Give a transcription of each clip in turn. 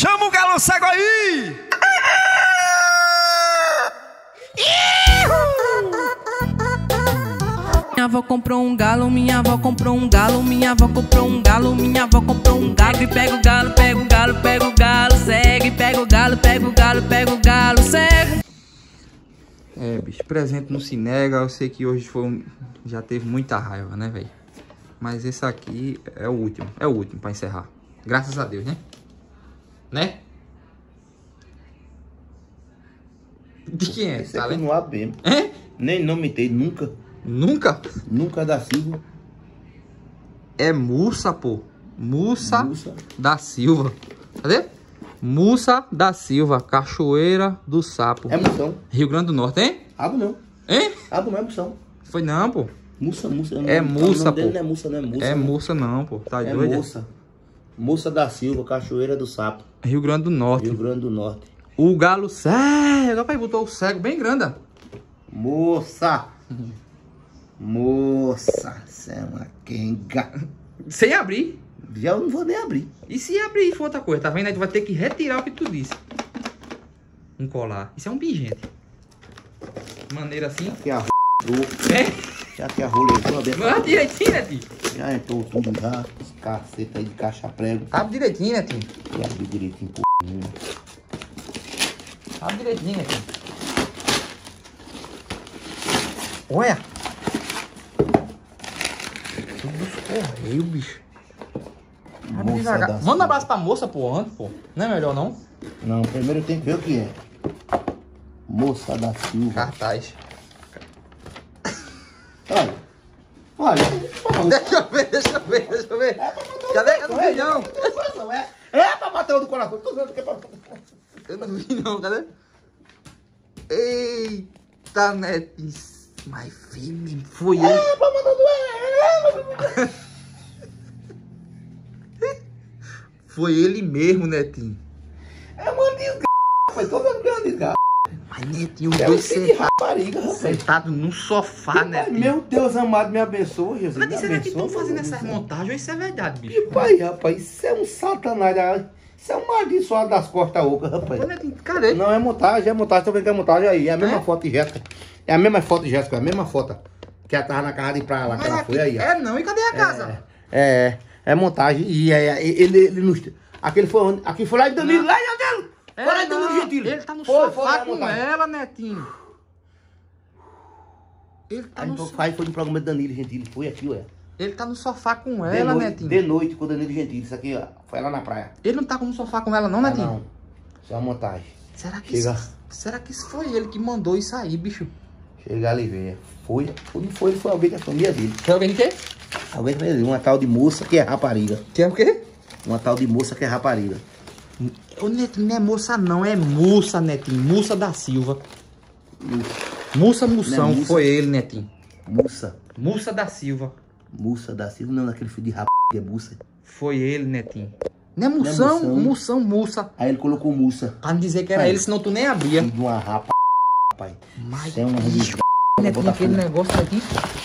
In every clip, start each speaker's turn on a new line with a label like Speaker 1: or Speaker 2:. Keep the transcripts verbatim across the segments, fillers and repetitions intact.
Speaker 1: Chama o galo cego aí!
Speaker 2: Minha avó comprou um galo, minha avó comprou um galo, minha avó comprou um galo, minha avó comprou um galo. E pega o galo, pega o galo, pega o galo, segue, pega o galo, pega o galo, pega o galo, segue.
Speaker 3: É, bicho, presente não se nega. Eu sei que hoje foi um... já teve muita raiva, né, velho? Mas esse aqui é o último, é o último pra encerrar. Graças a Deus, né? Né? De quem é?
Speaker 4: Esse
Speaker 3: Tá
Speaker 4: aqui eu
Speaker 3: vendo?
Speaker 4: não abro mesmo.
Speaker 3: É?
Speaker 4: Nem nome tem, nunca.
Speaker 3: Nunca?
Speaker 4: Nunca da Silva.
Speaker 3: É Mussa, pô. Mussa,
Speaker 4: Mussa.
Speaker 3: da Silva. Cadê? Mussa da Silva, Cachoeira do Sapo.
Speaker 4: É moção.
Speaker 3: Rio Grande do Norte, hein?
Speaker 4: Abo não.
Speaker 3: Hein?
Speaker 4: Abo não é moção.
Speaker 3: Foi não, pô.
Speaker 4: Mussa, Mussa.
Speaker 3: É Mussa, pô.
Speaker 4: Não é Mussa, não é Mussa.
Speaker 3: É
Speaker 4: não.
Speaker 3: Mussa não, pô. Tá
Speaker 4: É
Speaker 3: doido?
Speaker 4: Moça. Moça da Silva, Cachoeira do Sapo.
Speaker 3: Rio Grande do Norte.
Speaker 4: Rio Grande do Norte.
Speaker 3: O galo cego. Rapaz, botou o cego bem grande.
Speaker 4: Moça. Moça. Você é uma quenga.
Speaker 3: Sem abrir.
Speaker 4: Já eu não vou nem abrir.
Speaker 3: E se abrir for outra coisa, tá vendo? Aí tu vai ter que retirar o que tu disse. Um colar. Isso é um pingente. Maneira assim.
Speaker 4: Aqui a r...
Speaker 3: É?
Speaker 4: Já que a rolê toda.
Speaker 3: Vai direitinho, Netinho.
Speaker 4: Já entrou tudo já. Esse caceta aí de caixa prego.
Speaker 3: Abre direitinho, Netinho.
Speaker 4: E abrir direitinho, p***.
Speaker 3: Abre direitinho, Netinho. Olha. Tudo dos correios, bicho. Abre devagar.
Speaker 4: da
Speaker 3: Manda um abraço pra moça, pô, antes, pô. Não é melhor, não?
Speaker 4: Não, primeiro tem que ver o que é. Moça da Silva.
Speaker 3: Cartaz.
Speaker 4: Olha. Olha.
Speaker 3: Deixa eu ver, deixa eu ver, deixa eu ver. Cadê? Eu não vi, não.
Speaker 4: É, é pra matar o do coração. Tô vendo que é pra...
Speaker 3: Eu não vi, não. Cadê? Eita, Netinho. Mas filho, foi ele.
Speaker 4: É pra matar o do...
Speaker 3: Foi ele mesmo, Netinho.
Speaker 4: É uma desgraça, rapaz. Tô vendo que é uma desgraça.
Speaker 3: Mas, Netinho,
Speaker 4: É
Speaker 3: os
Speaker 4: um
Speaker 3: dois
Speaker 4: filho de
Speaker 3: sentados
Speaker 4: rapariga, rapaz.
Speaker 3: sentado num sofá,
Speaker 4: Pai,
Speaker 3: Netinho.
Speaker 4: meu Deus amado, me abençoa, Jesus.
Speaker 3: Netinho,
Speaker 4: me
Speaker 3: será que
Speaker 4: abençoa,
Speaker 3: estão fazendo
Speaker 4: meu
Speaker 3: essas
Speaker 4: Deus.
Speaker 3: montagens ou isso é verdade,
Speaker 4: E
Speaker 3: bicho?
Speaker 4: pai, rapaz, isso é um satanás. ah, Isso é um amaldiçoado das costas ocas, rapaz.
Speaker 3: Ô, Netinho, cadê?
Speaker 4: Não, é montagem, é montagem. Tô vendo que é montagem aí. É a mesma
Speaker 3: É?
Speaker 4: foto de Jéssica. É a mesma foto de Jéssica, é a mesma foto. Que ela tava na casa de praia lá, que
Speaker 3: Mas
Speaker 4: ela
Speaker 3: aqui,
Speaker 4: foi aí, ó.
Speaker 3: é não, e cadê a casa?
Speaker 4: É, é, é montagem. E é, é, ele, ele nos... Aquele foi onde? Aqui foi lá de Danilo,
Speaker 3: Não.
Speaker 4: lá de Danilo.
Speaker 3: É,
Speaker 4: Foi lá de Danilo
Speaker 3: não,
Speaker 4: Gentili.
Speaker 3: ele tá no
Speaker 4: Foi,
Speaker 3: sofá
Speaker 4: foi lá
Speaker 3: com
Speaker 4: montagem.
Speaker 3: ela, Netinho. Ele tá,
Speaker 4: Aí
Speaker 3: no,
Speaker 4: então,
Speaker 3: so-
Speaker 4: aí foi no programa de Danilo Gentili. Foi aqui, ué.
Speaker 3: ele tá no sofá com
Speaker 4: De
Speaker 3: ela,
Speaker 4: noite,
Speaker 3: Netinho.
Speaker 4: de noite com o Danilo Gentili. Isso aqui, ó. Foi lá na praia.
Speaker 3: Ele não tá no sofá com ela, não,
Speaker 4: Ah,
Speaker 3: Netinho?
Speaker 4: não. Isso é uma montagem.
Speaker 3: Será que,
Speaker 4: Chega.
Speaker 3: isso, será que isso foi ele que mandou isso aí, bicho?
Speaker 4: Chega ali, velho. Foi. Ou não foi, ele foi alguém da família dele.
Speaker 3: Foi alguém de quê?
Speaker 4: Alguém da família dele. Uma tal de moça que é rapariga.
Speaker 3: Que é o quê?
Speaker 4: Uma tal de moça que é rapariga.
Speaker 3: Ô, Netinho, não é moça não, é Mussa, Netinho. Mussa da Silva. Mussa Mussão,
Speaker 4: Não é Mussa?
Speaker 3: foi ele, Netinho.
Speaker 4: Moça.
Speaker 3: Mussa da Silva.
Speaker 4: Moça da Silva. Não, naquele filho de rap é moça.
Speaker 3: Foi ele, Netinho. Não é
Speaker 4: Não é
Speaker 3: Mussão,
Speaker 4: Mussão.
Speaker 3: Mussão, Mussa.
Speaker 4: Aí ele colocou moça.
Speaker 3: Pra não dizer que era
Speaker 4: Aí.
Speaker 3: ele, senão tu nem abria.
Speaker 4: Filho de uma rapa, pai.
Speaker 3: Mas,
Speaker 4: Isso é uma
Speaker 3: bicho,
Speaker 4: desgraça.
Speaker 3: Netinho,
Speaker 4: Botar
Speaker 3: aquele
Speaker 4: fogo.
Speaker 3: negócio aqui.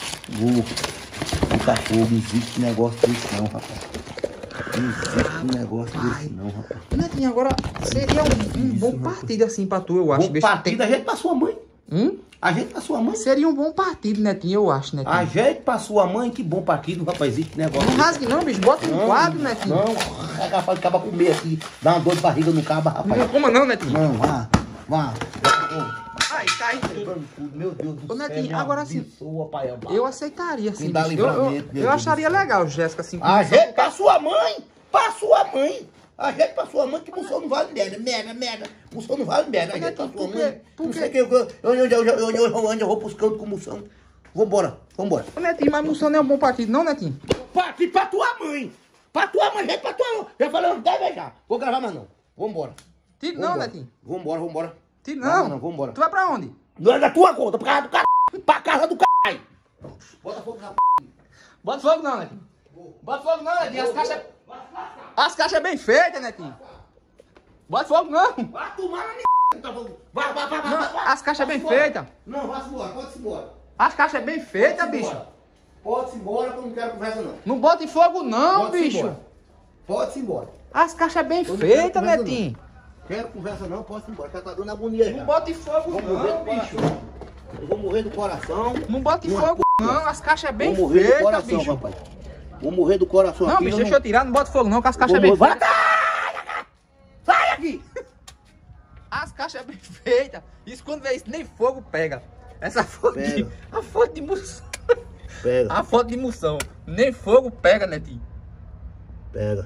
Speaker 4: Vou botar fogo. Não existe negócio desse não, rapaz. Não existe negócio desse não, rapaz.
Speaker 3: Netinho, agora seria um, um bom partido assim pra tu, eu acho.
Speaker 4: Bom
Speaker 3: bicho.
Speaker 4: partido, a gente pra sua mãe.
Speaker 3: Hum?
Speaker 4: A gente pra sua mãe.
Speaker 3: Seria um bom partido, Netinho, eu acho, Netinho.
Speaker 4: A gente pra sua mãe, que bom partido, rapaz. Existe negócio
Speaker 3: Não
Speaker 4: desse.
Speaker 3: rasgue não, bicho. Bota um quadro, Netinho.
Speaker 4: Não, é capaz de acabar comer aqui. Dá uma dor de barriga no cabo,
Speaker 3: Não
Speaker 4: rapaz.
Speaker 3: coma não, Netinho.
Speaker 4: Não, vá, vá.
Speaker 3: Ai, cai.
Speaker 4: Quebrando tudo, meu Deus do
Speaker 3: Ô,
Speaker 4: céu.
Speaker 3: Netinho,
Speaker 4: me
Speaker 3: agora sim.
Speaker 4: abençoa, pai amado.
Speaker 3: Eu aceitaria, assim.
Speaker 4: Me dá
Speaker 3: bicho. Eu, eu,
Speaker 4: livramento, meu
Speaker 3: eu
Speaker 4: Deus
Speaker 3: acharia
Speaker 4: do céu.
Speaker 3: legal, Jéssica, assim.
Speaker 4: A gente pra sua mãe, pra sua mãe. A gente pra sua mãe, que moção não vale merda, merda, merda. Moção não vale merda, a gente pra sua
Speaker 3: Por quê?
Speaker 4: mãe.
Speaker 3: Por
Speaker 4: Não
Speaker 3: quê?
Speaker 4: sei o que, eu- eu- onde eu- onde eu- onde eu vou pros cantos com moção. Vambora, vambora.
Speaker 3: Ô, Netinho, mas Mussão não é um bom partido, não, Netinho?
Speaker 4: Pra, pra tua mãe. Pra tua mãe, gente, pra tua mãe. Já falei uns dez vezes já. Vou gravar mais não. Vambora.
Speaker 3: Tiro não,
Speaker 4: Vambora.
Speaker 3: Netinho.
Speaker 4: Vambora, vambora.
Speaker 3: Tiro
Speaker 4: Não,
Speaker 3: não.
Speaker 4: não, vambora.
Speaker 3: Tu vai pra onde?
Speaker 4: Não é da tua conta, pra casa do caralho. Pra casa do caralho. Bota fogo na
Speaker 3: Bota fogo não, Netinho. Bota fogo não, Netinho. As caixas... As caixas bem feitas, Netinho. Bota fogo não.
Speaker 4: Vai tomar na minha. Vai, vai, vai, vai,
Speaker 3: Não,
Speaker 4: vai, vai.
Speaker 3: as caixas bem
Speaker 4: Vai-se embora.
Speaker 3: feitas.
Speaker 4: Não, vai-se embora, pode-se embora.
Speaker 3: As caixas bem feitas,
Speaker 4: Pode-se
Speaker 3: bicho.
Speaker 4: embora. Pode-se embora, que eu não quero conversa não.
Speaker 3: Não bota em fogo não,
Speaker 4: Pode-se
Speaker 3: bicho.
Speaker 4: embora. Pode-se embora.
Speaker 3: As caixas bem feitas, Netinho.
Speaker 4: Quero conversa não, posso ir embora. Já tá dando agonia já.
Speaker 3: Não bote fogo
Speaker 4: Vou morrer
Speaker 3: não,
Speaker 4: do
Speaker 3: bicho.
Speaker 4: coração. Eu vou morrer do coração.
Speaker 3: Não bote
Speaker 4: Uma
Speaker 3: fogo não, as caixas é bem
Speaker 4: Vou morrer do
Speaker 3: feitas,
Speaker 4: coração,
Speaker 3: bicho.
Speaker 4: rapaz. Vou morrer do coração
Speaker 3: Não,
Speaker 4: aqui.
Speaker 3: bicho,
Speaker 4: eu
Speaker 3: deixa eu tirar, não bota fogo não, que as caixas é
Speaker 4: Vou
Speaker 3: bem
Speaker 4: morrer.
Speaker 3: feitas.
Speaker 4: Sai aqui!
Speaker 3: As caixas é bem feitas. Isso quando vê isso, nem fogo pega. Essa foto de...
Speaker 4: Pega.
Speaker 3: A foto de moção.
Speaker 4: Pega,
Speaker 3: A foto de moção. Nem fogo pega, Netinho.
Speaker 4: pega.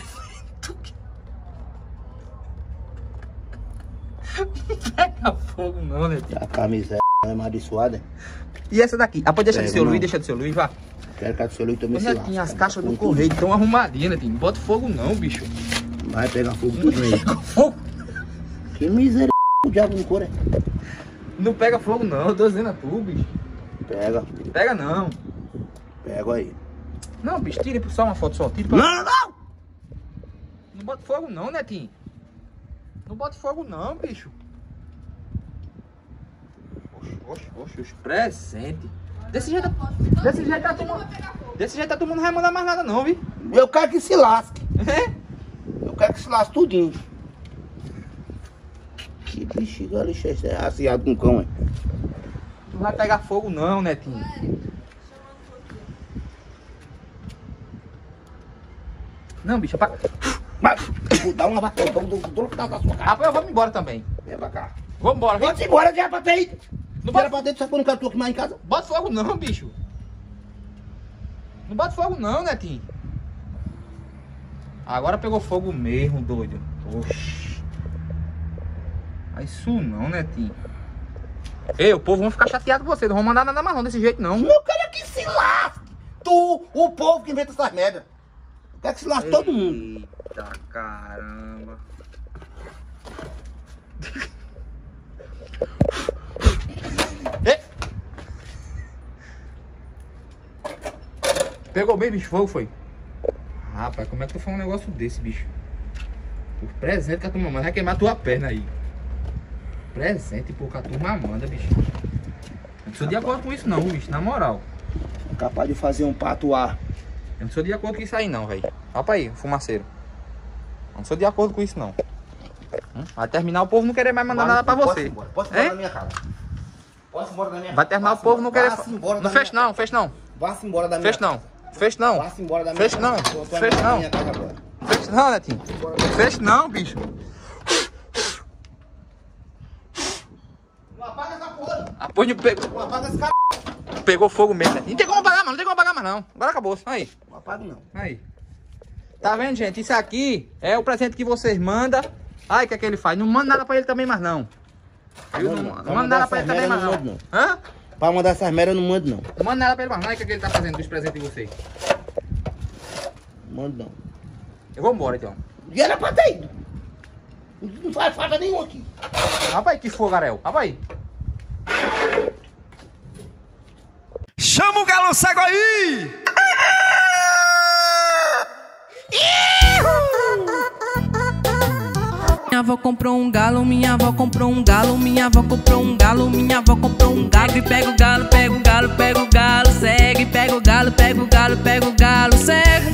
Speaker 3: Não pega fogo não, Netinho.
Speaker 4: A camisa é amaldiçoada.
Speaker 3: E essa daqui? Ah, pode deixar
Speaker 4: Pega,
Speaker 3: do seu Luiz,
Speaker 4: não.
Speaker 3: deixa do seu Luiz, vá.
Speaker 4: Quero que a do seu Luiz também
Speaker 3: Ô,
Speaker 4: se
Speaker 3: Netinho,
Speaker 4: lasque,
Speaker 3: as
Speaker 4: cara.
Speaker 3: caixas do
Speaker 4: Com
Speaker 3: correio estão arrumadinhas, Netinho. Não bota fogo não, bicho.
Speaker 4: tudo. Vai pegar fogo tudo aí.
Speaker 3: Fogo.
Speaker 4: Que miséria, o diabo no couro é.
Speaker 3: Não pega fogo não, eu tô dizendo a tu, bicho.
Speaker 4: Pega,
Speaker 3: Pega não.
Speaker 4: pega aí.
Speaker 3: Não, bicho, tira só uma foto só. Tira pra...
Speaker 4: Não, não!
Speaker 3: Não bota fogo não, Netinho. Não bota fogo não, bicho. Oxe, oxe, oxe, os presentes. Desse jeito, desse jeito tá tomando. Desse jeito tá tomando, não vai mandar mais nada não, viu?
Speaker 4: Eu quero que se lasque.
Speaker 3: É?
Speaker 4: Eu quero que se lasque tudinho. Que bexiga lixa esse é aciado com cão, hein?
Speaker 3: Não vai pegar fogo não, Netinho. Não, bicho, pra...
Speaker 4: Mas, vou dar uma batida, vamos do final da sua cara.
Speaker 3: Rapaz, eu vou me embora também.
Speaker 4: Vem pra cá.
Speaker 3: Vamos embora, vem.
Speaker 4: Vamos embora, já pra ter ido.
Speaker 3: Não
Speaker 4: Não era
Speaker 3: bota,
Speaker 4: pra dentro, só quando o cara tô aqui mais em casa.
Speaker 3: bota fogo não, bicho. Não bota fogo não, Netinho. Agora pegou fogo mesmo, doido. Oxi. Faz isso não, Netinho. Ei, o povo vai ficar chateado com você. Não vão mandar nada mais não desse jeito não.
Speaker 4: Eu quero que se lasque. Tu, o povo que inventa essas merdas. Eu quero que se lasque todo mundo.
Speaker 3: Eita caramba. Ei. Pegou bem, bicho, fogo foi. Rapaz, como é que tu faz um negócio desse, bicho? O presente que a turma manda vai queimar tua perna aí. Presente, pô, que a turma manda, bicho. Eu não sou de acordo com isso não, bicho, na moral.
Speaker 4: Capaz de fazer um patuá.
Speaker 3: Eu não sou de acordo com isso aí não, velho. Opa aí, fumaceiro. Não sou de acordo com isso não. Hum? Vai terminar o povo não querer mais mandar nada pra você.
Speaker 4: Posso ir embora
Speaker 3: Hein?
Speaker 4: da minha casa. Posso ir embora da minha casa.
Speaker 3: Vai terminar o povo não querer...
Speaker 4: Vá-se embora da
Speaker 3: Não
Speaker 4: minha
Speaker 3: fecha não, fecha não.
Speaker 4: Vá-se embora da minha
Speaker 3: Fecha não. Fecha não.
Speaker 4: Vá-se embora da minha
Speaker 3: Fecha não.
Speaker 4: casa. Eu tô
Speaker 3: Fecha
Speaker 4: na
Speaker 3: não.
Speaker 4: minha casa agora.
Speaker 3: Fecha não, Netinho. Fecha não, bicho.
Speaker 4: Não apaga essa porra.
Speaker 3: Apoio de pego.
Speaker 4: Não apaga esse cara.
Speaker 3: Pegou fogo mesmo, né? Não tem como apagar, mano. Não tem como apagar mais, não. Agora acabou. Aí.
Speaker 4: Não apaga não.
Speaker 3: Aí. Tá vendo, gente? Isso aqui é o presente que vocês mandam. Ai, o que é que ele faz? Não manda nada pra ele também mais, não. Viu? Não, não, não manda nada pra ele também mais, não.
Speaker 4: não.
Speaker 3: Hã?
Speaker 4: Pra mandar essas merdas eu não mando não.
Speaker 3: Não manda nada pra ele mais, não. Ai, o que é que ele tá fazendo dos presentes de vocês?
Speaker 4: Não mando não.
Speaker 3: Eu vou embora, então.
Speaker 4: E era pra ter ido. Não faz falta nenhum aqui.
Speaker 3: Rapaz, que fogarel. Rapaz.
Speaker 1: Chama o galo cego aí!
Speaker 2: Minha avó comprou um galo, minha avó comprou um galo, minha avó comprou um galo, minha avó comprou um galo. E pega o galo, pega o galo, pega o galo, segue, pega o galo, pega o galo, pega o galo, segue.